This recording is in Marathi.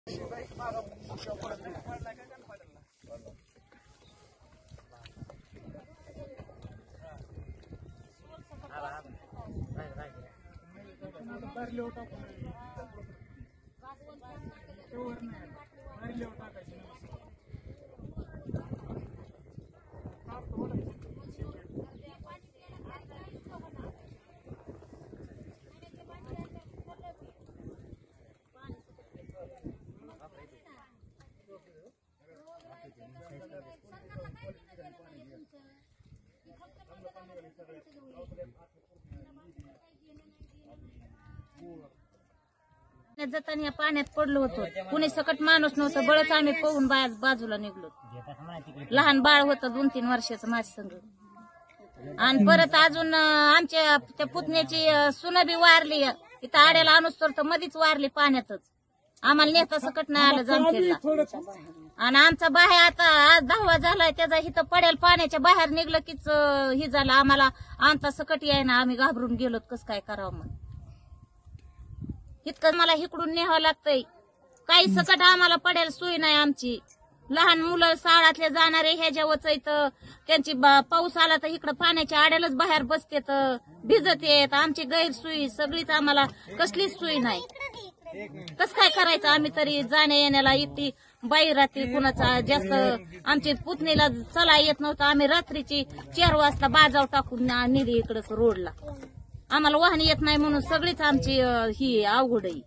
जाताना या पाण्यात पडलो होतो. कुणी सकट माणूस नव्हतं. बळच आम्ही पळून बाजूला निघलो. लहान बाळ होतं 2-3 वर्षाचं माझ्या संग. आणि परत अजून आमच्या त्या पुतण्याची सुना बी वारली. इथं आड्याला आणूस तर मधीच वारली पाण्यातच. आम्हाला नेता सकट नाही आलं जामखेडला. आणि आमचा बाहेर आता आज 10वा झालाय. त्याचा इथं पडेल पाण्याच्या बाहेर निघलं कीच ही झालं. आम्हाला आमचा सकट याय ना. आम्ही घाबरून गेलो. कसं काय करावं मग. इतकं मला इकडून न्यावं लागतंय. काही सकट आम्हाला पडेल सोय नाही आमची. लहान मुलं शाळातले जाणारे ह्याच्यावरच इथं त्यांची पाऊस आला तर इकडं पाण्याच्या आड्यालाच बाहेर बसतेत, भिजत येत. आमची गैरसोयी सगळीच. आम्हाला कसलीच सोय नाही. कसं काय करायचं आम्ही तरी जाण्या येण्याला. इतकी बाई रात्री कुणाचा जास्त आमची पुतणीला चला येत नव्हतं. आम्ही रात्रीची 4 वाजता बाजाव टाकून नेली इकडं रोडला. आम्हाला वाहन येत नाही म्हणून सगळीच आमची ही अवघड आहे.